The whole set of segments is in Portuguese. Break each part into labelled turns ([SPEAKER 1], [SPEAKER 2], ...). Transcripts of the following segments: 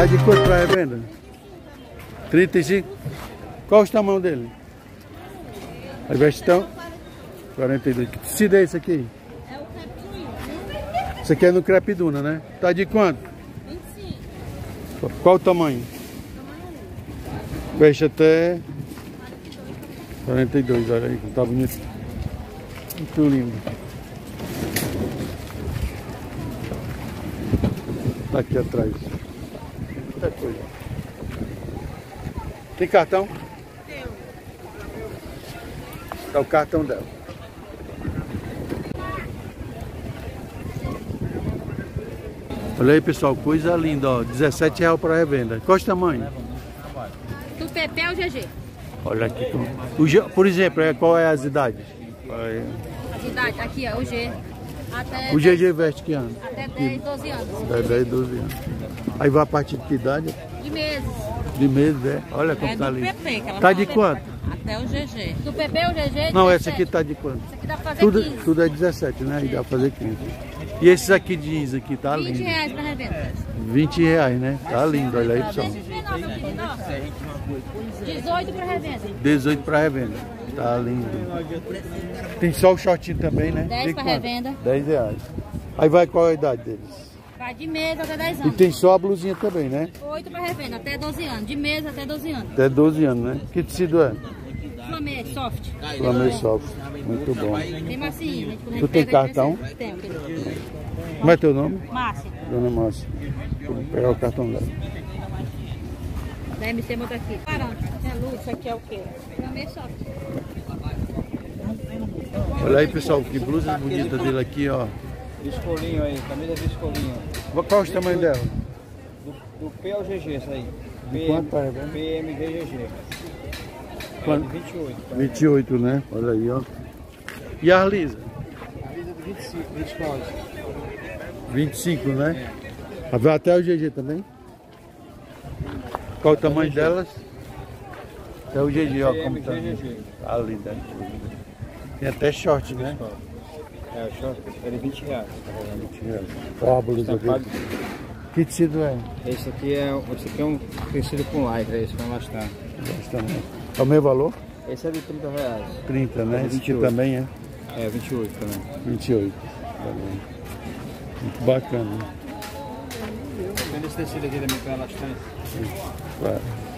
[SPEAKER 1] Tá de quanto pra revenda? 35? Qual o tamanho dele? A vestão? 42. Que tecido é esse aqui?
[SPEAKER 2] É o crepe.
[SPEAKER 1] Isso aqui é no crepe duna, né? Tá de quanto?
[SPEAKER 2] 25.
[SPEAKER 1] Qual o tamanho? Veste até 42, olha aí, tá bonito. Muito lindo. Tá aqui atrás. Muita coisa. Tem cartão?
[SPEAKER 2] Tem.
[SPEAKER 1] É o cartão dela. Olha aí, pessoal, coisa linda, ó. R$17 para revenda. Qual é o tamanho?
[SPEAKER 2] Do Pepe ao GG.
[SPEAKER 1] Olha aqui. Por exemplo, qual é as idades?
[SPEAKER 2] As idades, aqui ó, o G. Até
[SPEAKER 1] O GG veste que ano?
[SPEAKER 2] até 10, 12 anos.
[SPEAKER 1] 10, 12 anos. Aí vai a partir de que idade?
[SPEAKER 2] De meses.
[SPEAKER 1] De meses, é? Olha como tá
[SPEAKER 3] do
[SPEAKER 1] lindo.
[SPEAKER 3] PP, que ela
[SPEAKER 1] Tá
[SPEAKER 3] fala.
[SPEAKER 1] de quanto?
[SPEAKER 3] Até o GG.
[SPEAKER 2] Do Pepe ao GG.
[SPEAKER 1] Não,
[SPEAKER 2] 17.
[SPEAKER 1] essa aqui tá de quanto?
[SPEAKER 2] Essa aqui dá pra fazer 15.
[SPEAKER 1] Tudo é 17, né? Aí dá pra fazer 15. E esses aqui jeans aqui, tá
[SPEAKER 2] 20
[SPEAKER 1] lindo.
[SPEAKER 2] reais pra revenda.
[SPEAKER 1] R$20, né? Tá lindo, olha aí, pessoal.
[SPEAKER 2] 18 pra revenda.
[SPEAKER 1] 18 para revenda. Tá lindo. Tem só o shortinho também, né?
[SPEAKER 2] 10
[SPEAKER 1] De
[SPEAKER 2] pra
[SPEAKER 1] quanto?
[SPEAKER 2] revenda.
[SPEAKER 1] R$10. Aí vai qual a idade deles?
[SPEAKER 2] Vai de mês até 10
[SPEAKER 1] E
[SPEAKER 2] anos.
[SPEAKER 1] tem só a blusinha também, né?
[SPEAKER 2] 8 pra revenda, até 12 anos. De mês até 12 anos.
[SPEAKER 1] Até 12 anos, né? Que tecido é?
[SPEAKER 2] Flamé, soft.
[SPEAKER 1] Flamé soft. Muito bom.
[SPEAKER 2] Tem massinho, né?
[SPEAKER 1] Tu tem cartão?
[SPEAKER 2] Tenho, querido.
[SPEAKER 1] Como é teu nome?
[SPEAKER 2] Márcia.
[SPEAKER 1] Dona Márcia. Vou pegar o cartão dela.
[SPEAKER 2] Da MC outra aqui. Parando.
[SPEAKER 3] Isso aqui é o quê?
[SPEAKER 2] Flamé soft.
[SPEAKER 1] Olha aí, pessoal, que blusa bonita dele aqui, ó.
[SPEAKER 4] Viscolinho aí, camisa viscolinho.
[SPEAKER 1] Qual o tamanho dela?
[SPEAKER 4] Do P ao GG, isso aí.
[SPEAKER 1] Quanto para revenda?
[SPEAKER 4] PMVGG.
[SPEAKER 1] Quanto?
[SPEAKER 4] 28.
[SPEAKER 1] 28, né? Olha aí, ó. E a Arlisa?
[SPEAKER 4] Camisa de 25, 29.
[SPEAKER 1] 25, né? Vai até o GG também? Qual o tamanho delas? Até o GG, ó. Como tá.
[SPEAKER 4] PMVGG.
[SPEAKER 1] Tá linda. Tem até short, né?
[SPEAKER 4] É, o short, ele é R$20.
[SPEAKER 1] Ó, a blusa dele. Que tecido é?
[SPEAKER 4] Esse aqui é um tecido com lycra, esse com elastano.
[SPEAKER 1] Também. É o mesmo valor?
[SPEAKER 4] Esse é de R$30.
[SPEAKER 1] 30, né? Esse aqui
[SPEAKER 4] 28.
[SPEAKER 1] também é?
[SPEAKER 4] É, 28 também.
[SPEAKER 1] 28. Tá bom. Muito bacana.
[SPEAKER 4] Tem esse tecido aqui também com elastano.
[SPEAKER 1] Claro.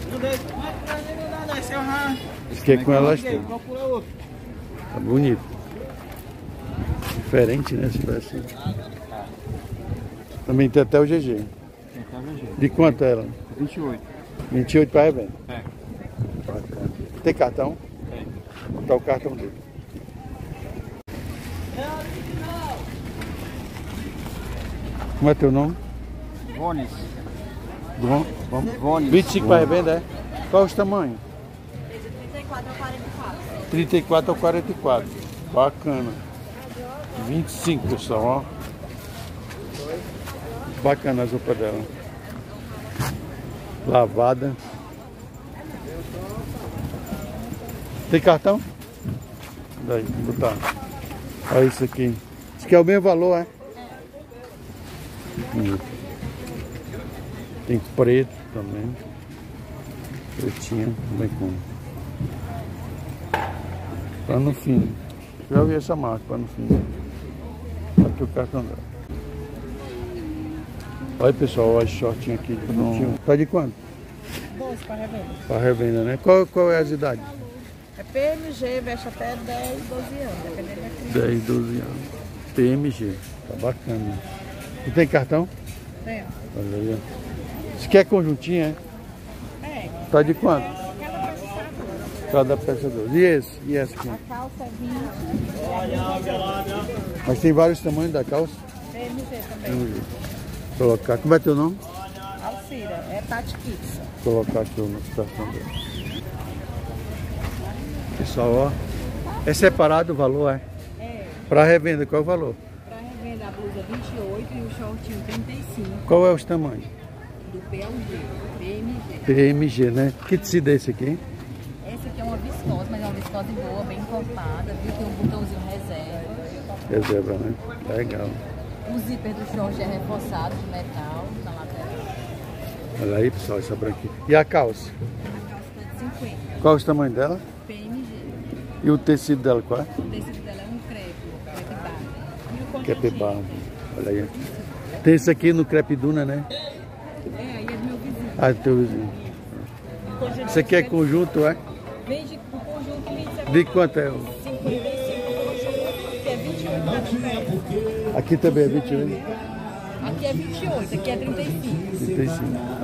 [SPEAKER 1] Esse aqui é com elastano.
[SPEAKER 4] Procura outro.
[SPEAKER 1] Tá bonito. Diferente, né? Se assim. Também tem até o GG. De quanto ela?
[SPEAKER 4] 28.
[SPEAKER 1] 28 para revenda.
[SPEAKER 4] É.
[SPEAKER 1] Bacana. Tem cartão?
[SPEAKER 4] Tem.
[SPEAKER 1] Tá o cartão dele. Como é teu nome?
[SPEAKER 4] Vones.
[SPEAKER 1] Vamos.
[SPEAKER 4] Vones.
[SPEAKER 1] 25 para revenda, é? Qual os tamanhos?
[SPEAKER 2] 34 a 44.
[SPEAKER 1] 34 ou 44. Bacana. 25, pessoal, ó. Bacana as roupas dela. Lavada. Tem cartão? Daí, botar. Olha isso aqui. Isso aqui é o mesmo valor, é? Bonito. Tem preto também. Pretinho, bem com. Pano fino. Já ouvi essa marca, pano fino. Aqui o cartão dela. Olha, pessoal, olha esse shortinho aqui de 21. Tá de quanto?
[SPEAKER 3] 12 para revenda.
[SPEAKER 1] Para revenda, né? Qual é as idades?
[SPEAKER 3] É PMG, veste até 10, 12 anos, dependendo da criança.
[SPEAKER 1] 10, 12 anos. PMG. Tá bacana. E tem cartão?
[SPEAKER 3] Tem,
[SPEAKER 1] Olha aí, ó. Isso aqui é conjuntinho, é?
[SPEAKER 3] É.
[SPEAKER 1] Tá de quanto? Cada peça 12. E esse? E essa aqui?
[SPEAKER 3] A calça é 20,
[SPEAKER 1] Mas tem vários tamanhos da calça?
[SPEAKER 3] PMG também.
[SPEAKER 1] Vamos colocar. Como é teu nome?
[SPEAKER 3] Alcira, é Tati Kids.
[SPEAKER 1] Colocar aqui na situação dela. Pessoal, ó. É separado o valor, é?
[SPEAKER 3] É,
[SPEAKER 1] Para revenda, qual é o valor?
[SPEAKER 3] para revenda a blusa 28 e o shortinho 35.
[SPEAKER 1] Qual é os tamanhos?
[SPEAKER 3] Do P ao G, PMG.
[SPEAKER 1] PMG, né? Que tecido é esse aqui?
[SPEAKER 3] Essa aqui é uma viscose, mas é uma viscose boa, bem encorpada, viu? Tem um botãozinho reserva.
[SPEAKER 1] Reserva, né? Legal.
[SPEAKER 3] O zíper do short é reforçado de metal na lateral.
[SPEAKER 1] Olha aí, pessoal, essa branquinha. E a calça?
[SPEAKER 3] A calça tá de 50.
[SPEAKER 1] Qual é o tamanho dela?
[SPEAKER 3] PMG.
[SPEAKER 1] E o tecido dela, qual é?
[SPEAKER 3] O tecido dela é um crepe barra. E o conjuntinho?
[SPEAKER 1] Crepe barra. Olha aí. Tem esse aqui no crepe duna, né?
[SPEAKER 3] É, aí é do meu vizinho.
[SPEAKER 1] Ah, do teu vizinho. Isso aqui é conjunto, é?
[SPEAKER 3] Vende o conjunto 27.
[SPEAKER 1] De quanto é?
[SPEAKER 3] 55 que é 21 cada peça.
[SPEAKER 1] Aqui também é 21?
[SPEAKER 3] Aqui é 28, aqui é 35.
[SPEAKER 1] 35.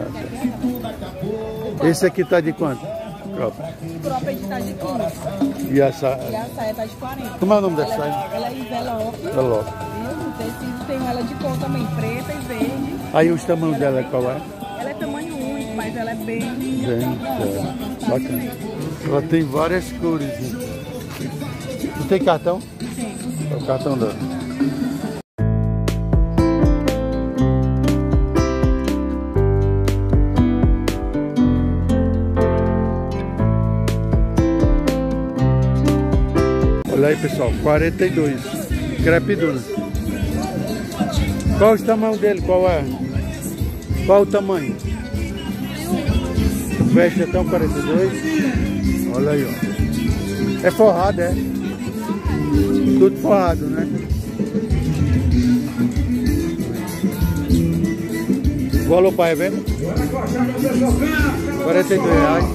[SPEAKER 1] Ah, tá. Esse aqui tá de quanto? Crop.
[SPEAKER 3] O crop é de tá de 15.
[SPEAKER 1] E essa?
[SPEAKER 3] E a saia tá de 40.
[SPEAKER 1] Como é o nome dessa saia?
[SPEAKER 3] Ela é envelope.
[SPEAKER 1] Envelope.
[SPEAKER 3] E o tecido tem ela de cor também, preta e verde.
[SPEAKER 1] Aí os tamanhos dela qual é?
[SPEAKER 3] Ela é tamanho único, mas ela é bem...
[SPEAKER 1] Bacana. Ela tem várias cores. Né? Não tem cartão?
[SPEAKER 3] Sim.
[SPEAKER 1] É o cartão dela. Olha aí, pessoal, 42. Crepe duna. Qual o tamanho dele? Qual é? Qual o tamanho? Veste até um 42. Olha aí, ó. É forrado, é? Tudo forrado, né? O valor para revenda? R$42.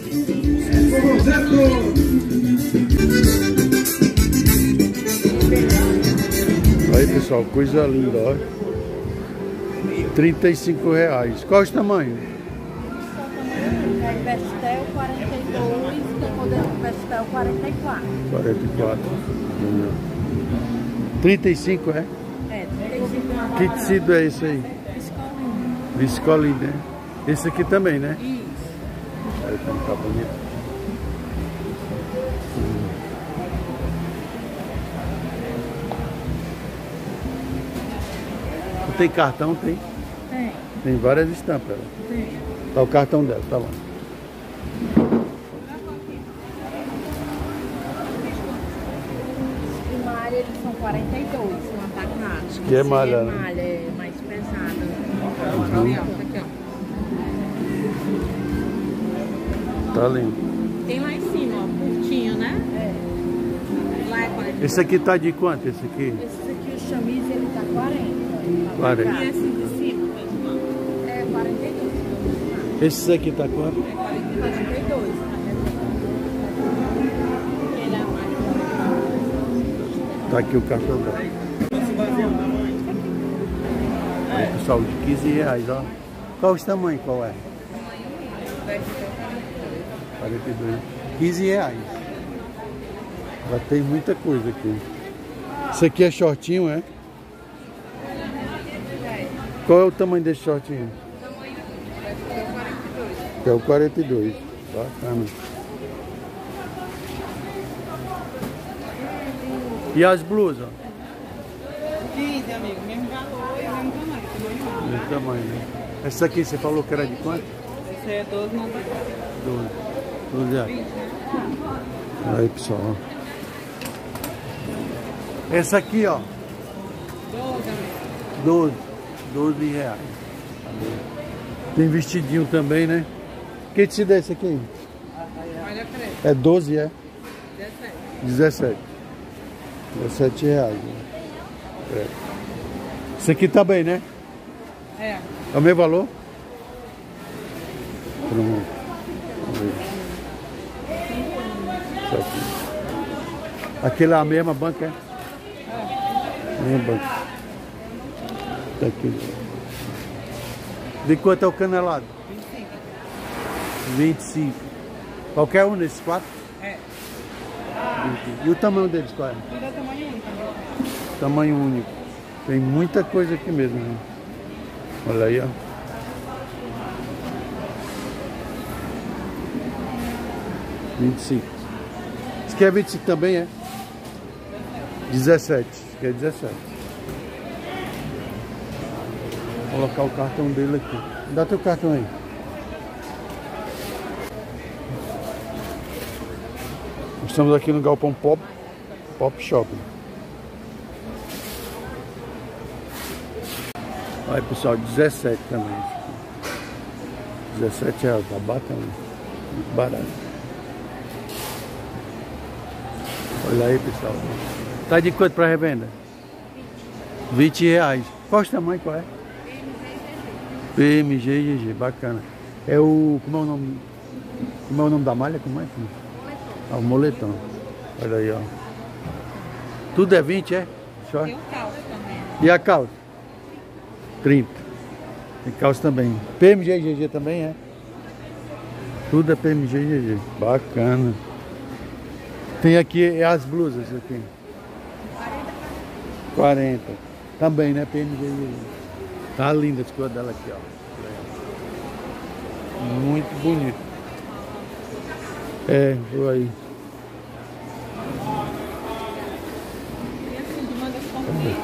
[SPEAKER 1] Aí, pessoal, coisa linda, ó. R$35. Qual é o tamanho?
[SPEAKER 3] Vestel 42, tem modelo Vestel 44.
[SPEAKER 1] 44. 35, é?
[SPEAKER 3] É, 35.
[SPEAKER 1] Que tecido é esse aí? Viscoline, né? Esse aqui também, né?
[SPEAKER 3] Isso.
[SPEAKER 1] Olha como tá bonito. Tem cartão? Tem?
[SPEAKER 3] Tem.
[SPEAKER 1] Tem várias estampas.
[SPEAKER 3] Tem.
[SPEAKER 1] Tá o cartão dela, tá lá.
[SPEAKER 3] E malha, eles são 42, um atacado.
[SPEAKER 1] Isso aqui é malha, né?
[SPEAKER 3] Malha, é mais pesada. Olha, ó, aqui, ó.
[SPEAKER 1] Tá lindo.
[SPEAKER 3] Tem lá em cima, ó, curtinho, né? É. Lá é 42.
[SPEAKER 1] Esse aqui tá de quanto? Esse aqui?
[SPEAKER 3] Esse aqui, o chamise, ele tá 40.
[SPEAKER 1] 40.
[SPEAKER 3] E esse de cima? É 42.
[SPEAKER 1] Esse aqui tá quanto?
[SPEAKER 3] É 42. Ele é mais.
[SPEAKER 1] Tá aqui o cartão dela. Aí, pessoal, de R$15, ó. Qual o tamanho? Qual é? 42. R$15. Já tem muita coisa aqui. Isso aqui é shortinho, é? Qual é o tamanho desse shortinho? É o 42. Bacana. E as blusas?
[SPEAKER 3] 15, amigo. Mesmo valor e mesmo tamanho.
[SPEAKER 1] Mesmo tamanho, né? Essa aqui você falou que era de quanto?
[SPEAKER 3] Esse é 12,90.
[SPEAKER 1] 12 reais. Aí, pessoal. Essa aqui, ó. 12 reais. Tem vestidinho também, né? Que tecido é esse aqui?
[SPEAKER 3] Olha, crepe.
[SPEAKER 1] É 12, é?
[SPEAKER 3] 17.
[SPEAKER 1] 17 reais. Né? É. Esse aqui tá bem, né?
[SPEAKER 3] É.
[SPEAKER 1] É o mesmo valor? Pronto. Vamos ver. Isso aqui. Aquele é a mesma banca, é? Mesma banca. Tá aqui. De quanto é o canelado? 25. Qualquer um desses 4?
[SPEAKER 3] É.
[SPEAKER 1] 25. E o tamanho deles qual é?
[SPEAKER 3] Tudo é tamanho único.
[SPEAKER 1] Tamanho único. Tem muita coisa aqui mesmo. Né? Olha aí, ó. R$25. Isso aqui é 25 também, é? 17. Isso aqui é 17. Vou colocar o cartão dele aqui. Dá teu cartão aí. Estamos aqui no Galpão Pop Shopping. Aí, pessoal, 17 também. R$17, tá bacana. Barato. Olha aí, pessoal. Tá de quanto para revenda? R$20. Qual o tamanho? Qual é? PMG e GG, bacana. É o... Como é o nome? Como é o nome da malha? Como é? Ah, o moletom. Olha aí, ó. Tudo é 20, é? Short?
[SPEAKER 3] Tem o calço também.
[SPEAKER 1] E a calça? 30. Tem calça também. PMG e GG também, é? Tudo é PMG e GG. Bacana. Tem aqui as blusas aqui. 40. Também, né? PMG e GG. Tá linda as cores dela aqui, ó. Muito bonito. É, vou aí.
[SPEAKER 3] E assim, de mangas compridas.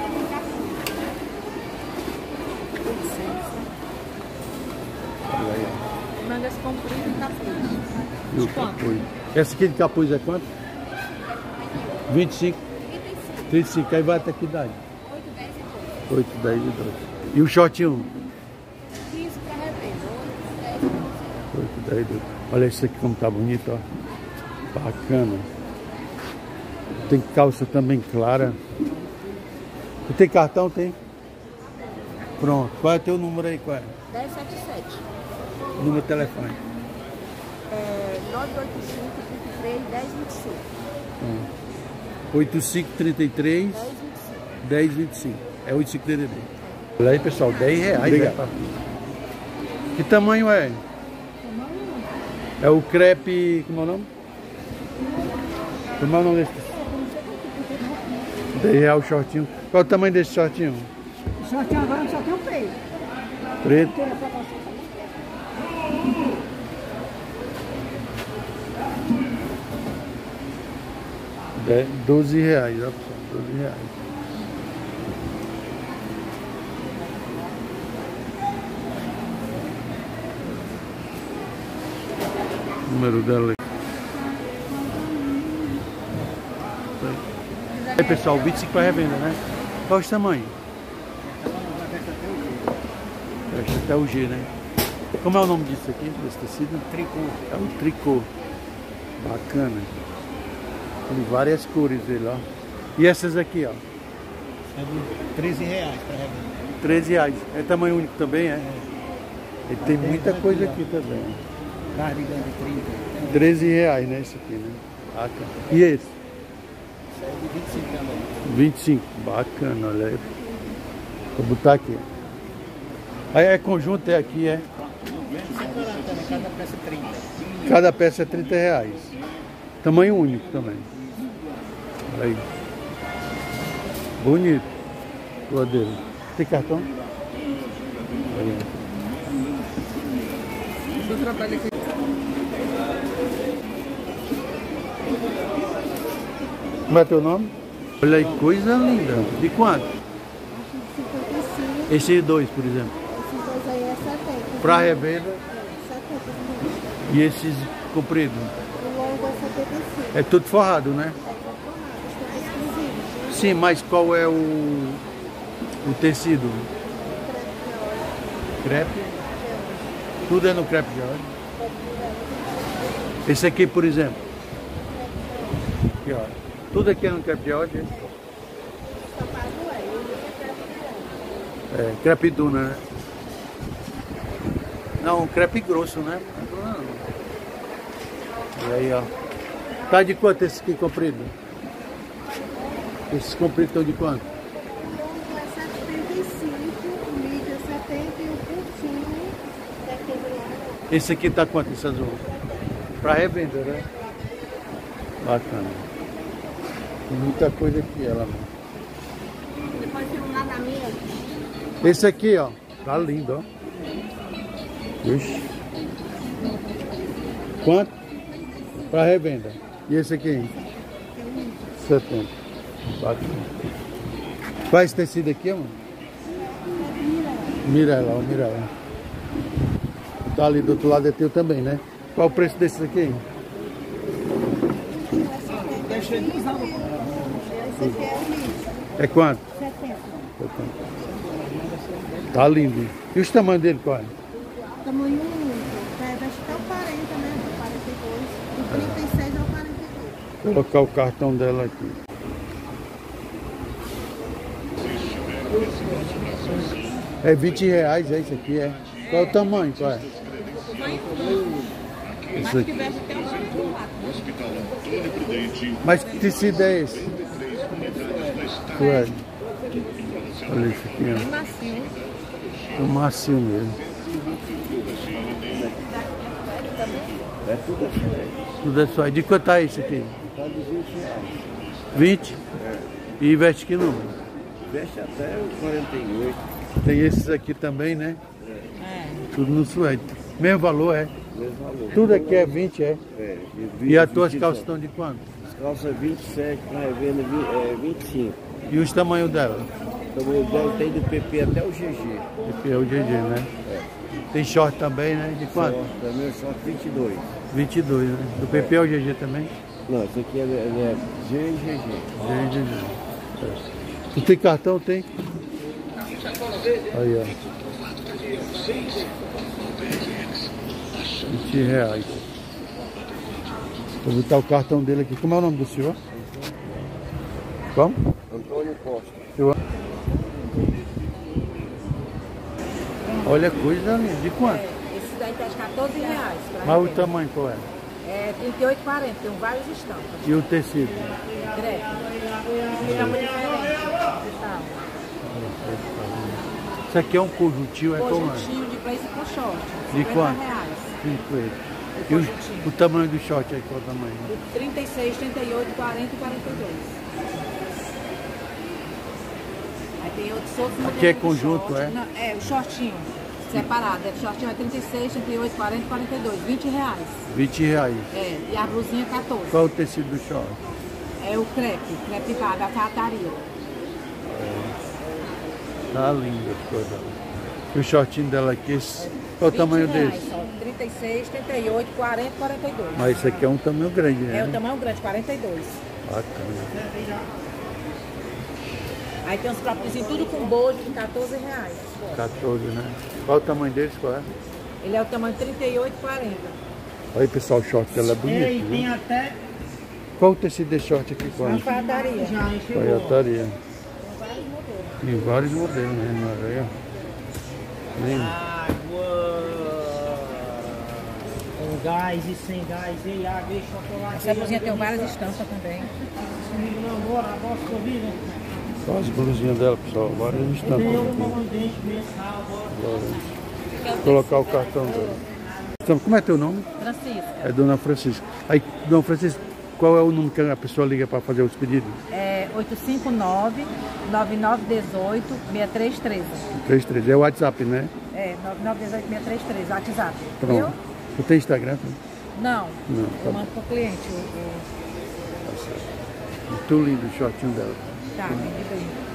[SPEAKER 1] Olha aí, ó.
[SPEAKER 3] Mangas compridas e capuz.
[SPEAKER 1] E o capuz. Essa aqui de capuz é quanto? 25? 35. Aí vai até que idade? 8, 10 e 12. E o shortinho?
[SPEAKER 2] 15 para revenda.
[SPEAKER 1] 8, 10 e 12. Olha isso aqui como tá bonito, ó. Bacana. Tem calça também clara. E tem cartão? Tem? Pronto. Qual é o teu número aí? Qual é?
[SPEAKER 2] 1077.
[SPEAKER 1] Número de telefone.
[SPEAKER 2] 985 33 1025.
[SPEAKER 1] 8533
[SPEAKER 2] 1025.
[SPEAKER 1] 1025. É 8533. Olha aí, pessoal, R$10. Né? Que tamanho é? É o crepe. Como é o nome? Como é o nome desse? R$10 o shortinho. Qual é o tamanho desse shortinho?
[SPEAKER 2] O shortinho agora só tem o preto.
[SPEAKER 1] Preto. R$12, ó, pessoal. R$12. O número dela. Aí, pessoal, 25 para revenda, né? Qual é o tamanho? Acho até o G, né? Como é o nome disso aqui, desse tecido? Tricô. É um tricô. Bacana. Tem várias cores dele, ó. E essas aqui, ó?
[SPEAKER 4] É de R$13 para revenda.
[SPEAKER 1] R$13. É tamanho único também, é? E tem muita coisa aqui também.
[SPEAKER 4] Cardigan de 30.
[SPEAKER 1] R$13, né? Esse aqui, né? Bacana. E esse?
[SPEAKER 4] Isso é de 25 também.
[SPEAKER 1] 25. Bacana, olha aí. Vou botar aqui. Aí é conjunto, é aqui, é?
[SPEAKER 4] Separado também, cada peça 30.
[SPEAKER 1] Cada peça é R$30. Tamanho único também. Olha aí. Bonito. Cor dele. Tem cartão? Aí.
[SPEAKER 3] Eu trabalho aqui.
[SPEAKER 1] Como é teu nome? Olha aí, coisa linda. De quanto?
[SPEAKER 2] 55.
[SPEAKER 1] Esse 2, por exemplo.
[SPEAKER 2] Esses dois aí é 70.
[SPEAKER 1] Para revenda.
[SPEAKER 2] 70.
[SPEAKER 1] E esses compridos?
[SPEAKER 2] O longo é 75.
[SPEAKER 1] É tudo forrado, né?
[SPEAKER 2] É exclusivo.
[SPEAKER 1] Sim, mas qual é o tecido? Crepe? Tudo é no crepe de óleo. Esse aqui, por exemplo. Aqui, ó. Tudo aqui é no crepe de óleo. É, crepe duna, né? Não, crepe grosso, né? E aí, ó. Tá de quanto esse aqui comprido? Esses compridos estão de quanto?
[SPEAKER 2] O longo é 75, o mídio é 70 e o curtinho é aquele lá.
[SPEAKER 1] Esse aqui tá quanto, esse azul? Pra revenda, né? Bacana. Tem muita coisa aqui, ela.
[SPEAKER 2] Depois tem um lá na minha.
[SPEAKER 1] Esse aqui, ó. Tá lindo, ó. Ixi. Quanto? Pra revenda. E esse aqui? 70. Bacana. Qual é esse tecido aqui, mano? Mirela, ó, Mirela. Tá ali do outro lado é teu também, né? Qual o preço desse aqui?
[SPEAKER 2] Esse aqui é o mídio.
[SPEAKER 1] É quanto?
[SPEAKER 2] 70.
[SPEAKER 1] Tá lindo. E os tamanhos dele qual é?
[SPEAKER 2] Tamanho único.
[SPEAKER 1] Vou colocar o cartão dela aqui. É R$20, é isso aqui, é? Qual é o tamanho, qual é? Esse aqui. Mas que tecido é esse? Olha isso aqui, ó.
[SPEAKER 3] Macio.
[SPEAKER 1] É macio mesmo. Tudo é só. E de quanto tá isso aqui?
[SPEAKER 5] Tá de R$20.
[SPEAKER 1] 20? E veste que número?
[SPEAKER 5] Veste até o 48.
[SPEAKER 1] Tem esses aqui também, né?
[SPEAKER 3] É.
[SPEAKER 1] Tudo no suede. Mesmo valor, é?
[SPEAKER 5] Mesmo valor.
[SPEAKER 1] Tudo aqui é 20, é?
[SPEAKER 5] É,
[SPEAKER 1] E as tuas calças estão de quanto?
[SPEAKER 5] As calças 27, na revenda 25.
[SPEAKER 1] E os tamanhos dela?
[SPEAKER 5] O tamanho dela tem do PP até o GG.
[SPEAKER 1] Esse é o GG, né? Tem short também, né? De quanto?
[SPEAKER 5] Também o short 22.
[SPEAKER 1] 22, né? Do PP é o GG também?
[SPEAKER 5] Não, esse aqui é G e GG.
[SPEAKER 1] GG. Tu tem cartão? Tem? Aí, ó. R$20. Vou botar o cartão dele aqui. Como é o nome do senhor? Como?
[SPEAKER 5] Antônio Costa.
[SPEAKER 1] Olha a coisa ali. De quanto?
[SPEAKER 6] Esse daí tá de R$14.
[SPEAKER 1] Mas o tamanho qual é?
[SPEAKER 6] É 38,40, tem vários estampas.
[SPEAKER 1] E o tecido?
[SPEAKER 6] Crepe. Estampa diferente. Tá.
[SPEAKER 1] Isso aqui é um conjuntinho, é como é?
[SPEAKER 6] Conjuntinho de blazer com short.
[SPEAKER 1] De quanto?
[SPEAKER 6] R$50.
[SPEAKER 1] 50. E o tamanho do short aí, qual é o tamanho?
[SPEAKER 6] 36, 38, 40 e 42. Aí tem outros modelos.
[SPEAKER 1] Aqui é
[SPEAKER 6] de
[SPEAKER 1] conjunto,
[SPEAKER 6] short.
[SPEAKER 1] é?
[SPEAKER 6] Não, é, o shortinho. Separado. O shortinho é 36, 38, 40 e 42. R$20.
[SPEAKER 1] R$20.
[SPEAKER 6] É, e a blusinha 14.
[SPEAKER 1] Qual é o tecido do short?
[SPEAKER 6] É o crepe da cataria.
[SPEAKER 1] Tá linda a cor dela. E o shortinho dela aqui, qual é o tamanho desse?
[SPEAKER 6] Só 36, 38, 40 e 42.
[SPEAKER 1] Mas esse aqui é um tamanho grande, né?
[SPEAKER 6] É o tamanho grande, 42.
[SPEAKER 1] Bacana.
[SPEAKER 6] Aí tem uns croppedzinhos tudo com bojo de R$14.
[SPEAKER 1] 14, né? Qual é o tamanho deles, qual é?
[SPEAKER 6] Ele é o tamanho 38 e 40.
[SPEAKER 1] Aí, pessoal, o short dela é bonito,
[SPEAKER 7] Tem
[SPEAKER 1] viu?
[SPEAKER 7] até
[SPEAKER 1] Qual o tecido desse short aqui, qual é?
[SPEAKER 6] Alfaiataria.
[SPEAKER 7] já chegou.
[SPEAKER 1] Alfaiataria. Tem vários modelos, né? Aí, ó. Lindo.
[SPEAKER 7] Com gás e sem gás, e água e chocolate.
[SPEAKER 6] Essa blusinha tem várias estampas também.
[SPEAKER 7] Comigo namora, a vossa vida.
[SPEAKER 1] Olha as blusinhas dela, pessoal. Várias
[SPEAKER 7] Tem
[SPEAKER 1] estampas.
[SPEAKER 7] uma mandante mensal agora.
[SPEAKER 1] Vou colocar o cartão dela. Então, como é teu nome?
[SPEAKER 3] Francisca.
[SPEAKER 1] É Dona Francisca. Aí, Dona Francisca, qual é o número que a pessoa liga para fazer os pedidos?
[SPEAKER 3] É 859-9918-6313.
[SPEAKER 1] 33. É o WhatsApp, né?
[SPEAKER 3] É, 9918-6313, WhatsApp.
[SPEAKER 1] Pronto.
[SPEAKER 3] Viu?
[SPEAKER 1] Tu tem Instagram?
[SPEAKER 3] Não,
[SPEAKER 1] Não,
[SPEAKER 3] eu
[SPEAKER 1] tá
[SPEAKER 3] mando pro cliente.
[SPEAKER 1] Muito lindo o shortinho dela.
[SPEAKER 3] Tá, me diga aí.